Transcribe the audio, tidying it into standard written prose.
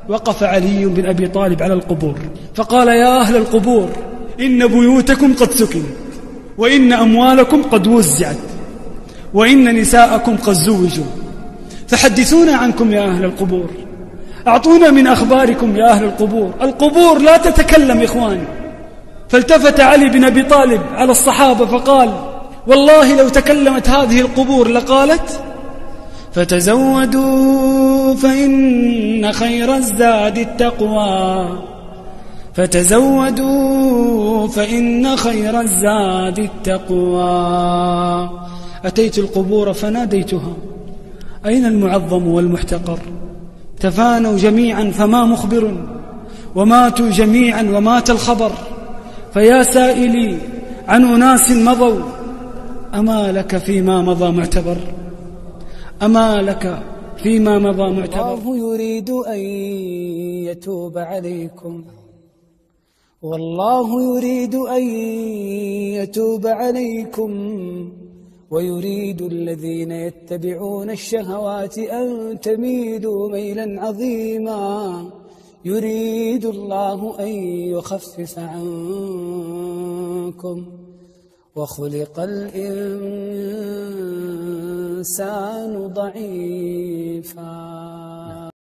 وقف علي بن أبي طالب على القبور فقال: يا أهل القبور، إن بيوتكم قد سكنت، وإن أموالكم قد وزعت، وإن نساءكم قد زوجوا، فحدثونا عنكم يا أهل القبور، أعطونا من أخباركم يا أهل القبور. القبور لا تتكلم إخواني. فالتفت علي بن أبي طالب على الصحابة فقال: والله لو تكلمت هذه القبور لقالت: فتزودوا فإن خير الزاد التقوى، فتزودوا فإن خير الزاد التقوى. أتيت القبور فناديتها: أين المعظم والمحتقر؟ تفانوا جميعا فما مخبر، وماتوا جميعا ومات الخبر. فيا سائلي عن أناس مضوا، أما لك فيما مضى معتبر؟ أما لك فيما مضى معتبر؟ الله يريد أن يتوب عليكم، والله يريد أن يتوب عليكم، ويريد الذين يتبعون الشهوات أن تميلوا ميلا عظيما. يريد الله أن يخفف عنكم، وخلق الإنسان ضعيفا.